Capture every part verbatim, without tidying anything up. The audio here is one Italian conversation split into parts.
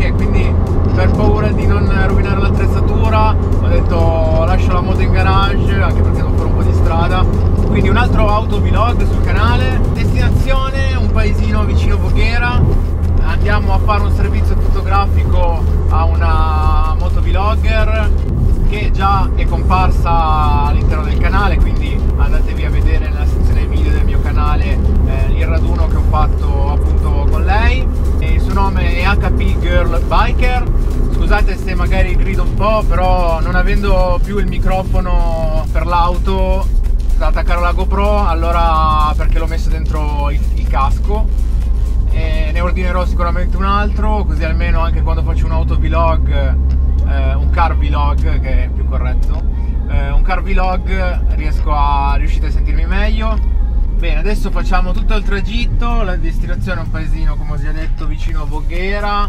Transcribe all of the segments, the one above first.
che, quindi per paura di non rovinare l'attrezzatura ho detto lascio la moto in garage, anche perché devo fare un po' di strada. Quindi un altro autovlog sul canale. Destinazione un paesino vicino Voghera, andiamo a fare un servizio fotografico a una motovlogger che già è comparsa all'interno del canale, quindi andatevi a vedere nella sezione video del mio canale eh, il raduno che ho fatto appunto con lei. E il suo nome è H P Girl Biker. Scusate se magari grido un po', però non avendo più il microfono per l'auto da attaccare alla GoPro, allora perché l'ho messo dentro il, il casco, e ne ordinerò sicuramente un altro, così almeno anche quando faccio un autovlog, eh, un car vlog che è più corretto, eh, un car vlog riesco a riuscite a sentirmi meglio. Bene, adesso facciamo tutto il tragitto, la destinazione è un paesino, come ho già detto, vicino a Voghera.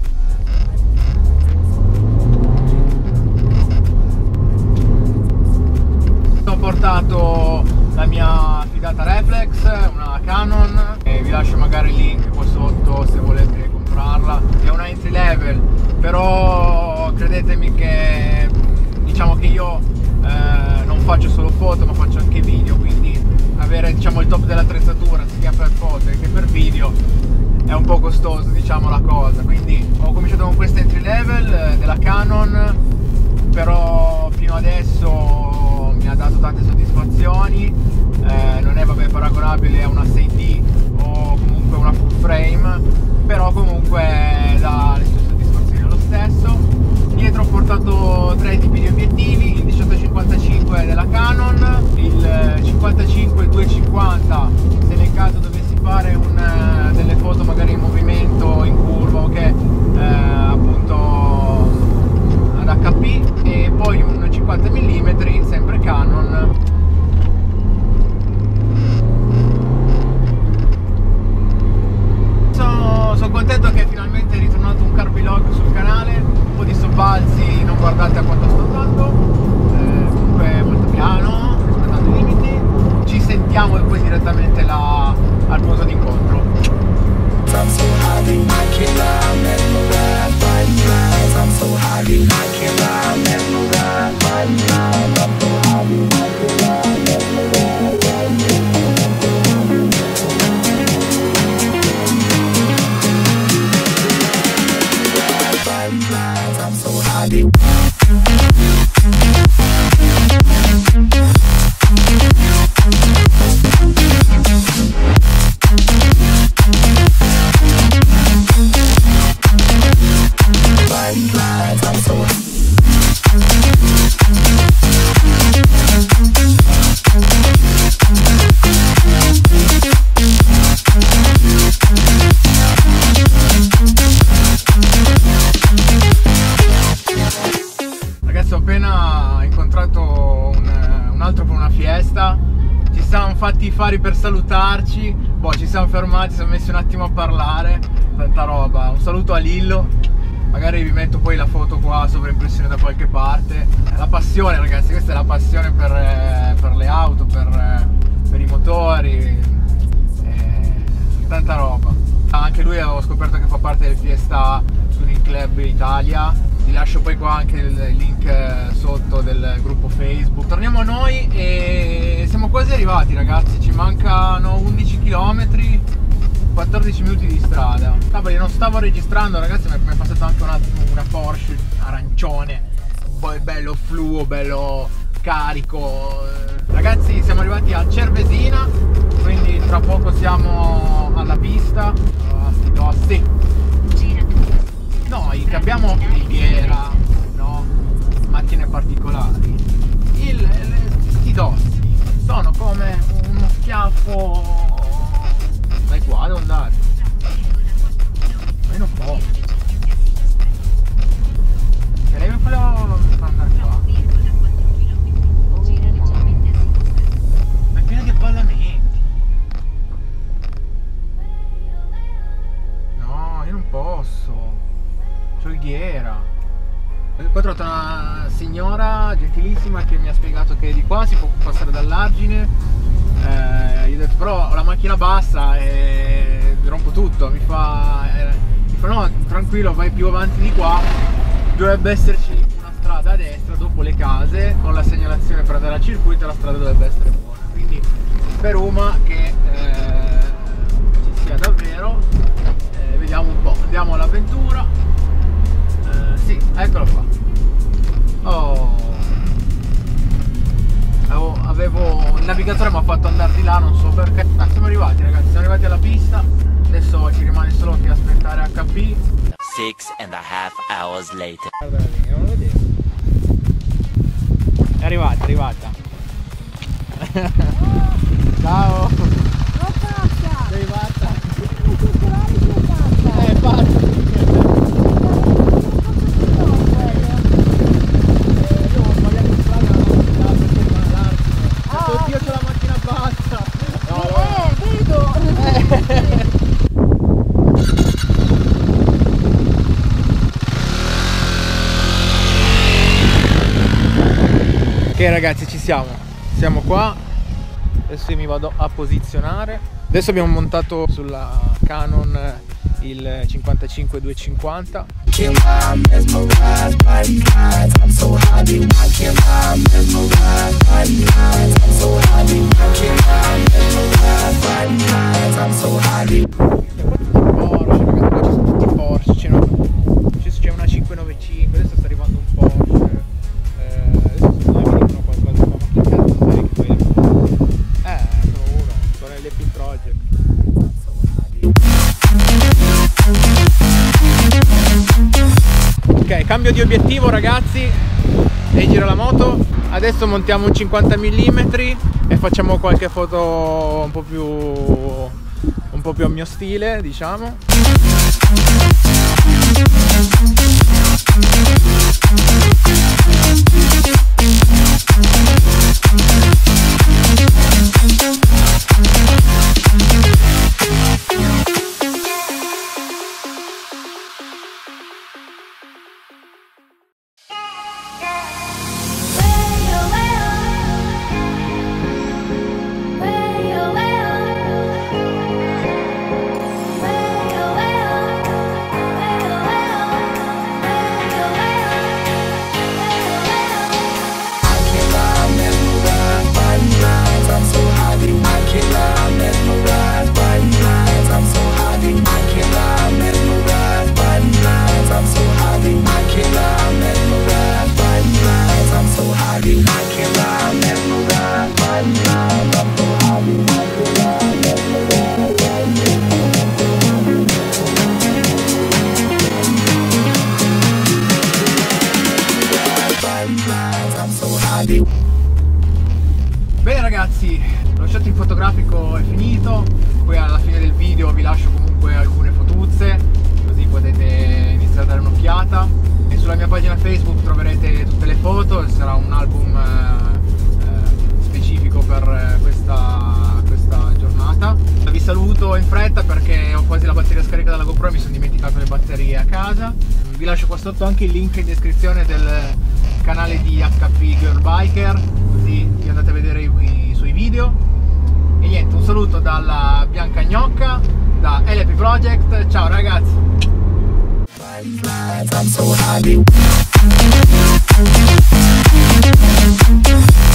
Ho portato la mia fidata reflex, una Canon, e vi lascio magari il link qua sotto se volete comprarla. È una entry level, però credetemi che diciamo che io eh, non faccio solo foto ma faccio anche video, quindi avere diciamo il top dell'attrezzatura sia per foto che per video è un po' costoso, diciamo la cosa. Quindi ho cominciato con questa entry level eh, della Canon, però fino adesso mi ha dato tante soddisfazioni, eh, non è vabbè paragonabile a una sei D o comunque una full frame, però comunque dà le sue soddisfazioni lo stesso. Dietro ho portato tre tipi di obiettivi, il diciotto cinquantacinque della Canon, il cinquantacinque duecentocinquanta se nel caso dovessi fare un, delle foto magari in movimento, in curva o che eh, appunto ad H P, e poi un cinquanta millimetri sempre Canon. Sono, sono contento che finalmente è ritornato un car vlog sul canale, un po' di sobbalzi, non guardate a quanto sto andando, eh, comunque molto piano, rispettando i limiti. Ci sentiamo poi direttamente là al punto d'incontro. I'm so happy, I can't lie, let me ride, ride, ride. I'm so happy, I can't lie, let me ride, ride, ride. I'm so happy, I can't lie, let me ride, ride, ride. Ride, ride, I'm so happy. Ragazzi, ho appena incontrato un, un altro con una Fiesta, ci siamo fatti i fari per salutarci, boh, ci siamo fermati, ci siamo messi un attimo a parlare, tanta roba. Un saluto a Lillo, magari vi metto poi la foto qua sovraimpressione da qualche parte. La passione, ragazzi, questa è la passione per, per le auto, per, per i motori, eh, tanta roba. Anche lui ho scoperto che fa parte del Fiesta Tuning Club Italia. Vi lascio poi qua anche il link sotto del gruppo Facebook. Torniamo a noi e siamo quasi arrivati, ragazzi, ci mancano undici chilometri, quattordici minuti di strada. Ah, io non stavo registrando, ragazzi, mi è passata anche una, una Porsche arancione, poi bello fluo, bello carico. Ragazzi, siamo arrivati a Cervesina, quindi tra poco siamo alla pista. Oh, sti dossi. Noi che abbiamo Riviera, no? Macchine particolari, il, le, sti dossi sono come uno schiaffo. Dai qua, devo andare. Ma io non posso. Se lei mi voleva andare qua. Oh, ma è pieno di ballamenti. No, io non posso. C'ho il ghiera. Poi ho trovato una signora gentilissima che mi ha spiegato che di qua si può passare dall'argine. Eh, io ho detto però ho la macchina bassa e rompo tutto, mi fa, eh, Mi fa no, tranquillo, vai più avanti di qua, dovrebbe esserci una strada a destra dopo le case con la segnalazione per andare al circuito e la strada dovrebbe essere buona. Quindi speruma che eh, ci sia davvero. Eh, vediamo un po', andiamo all'avventura. Eh, sì, eccolo qua. Oh, avevo, avevo il navigatore mi ha fatto andare di là, non so perché. Ah, siamo arrivati ragazzi, siamo arrivati alla pista. Adesso ci rimane solo che aspettare acca pi. Six and a half hours later. Guarda lì, andiamo a vedere. È arrivata, è arrivata. Ciao. Non passa! Sei fatta? Non circolare non passa! Eh, fatta. Io ho sbagliato in strada, non ho sbagliato perché non l'arco. Oddio, c'ho la macchina bassa. No, Eh, vedo! Ok ragazzi, ci siamo, siamo qua, adesso io mi vado a posizionare. Adesso abbiamo montato sulla Canon il cinquantacinque duecentocinquanta. Porsche, ragazzi, c'è una cinquecentonovantacinque, adesso sta arrivando un Porsche. Ok, cambio di obiettivo ragazzi e giro la moto. Adesso montiamo un cinquanta millimetri e facciamo qualche foto un po' più un po' più a mio stile, diciamo. Bene ragazzi, lo shooting fotografico è finito, poi alla fine del video vi lascio comunque alcune fotuzze, così potete iniziare a dare un'occhiata. E sulla mia pagina Facebook troverete tutte le foto, sarà un album eh, specifico per questa, questa giornata. Vi saluto in fretta perché ho quasi la batteria scarica dalla GoPro e mi sono dimenticato le batterie a casa. Vi lascio qua sotto anche il link in descrizione del canale di acca pi Girl Biker, così vi andate a vedere i, i suoi video. E niente, un saluto dalla Bianca Gnocca, da L P Project, ciao ragazzi! I'm so happy.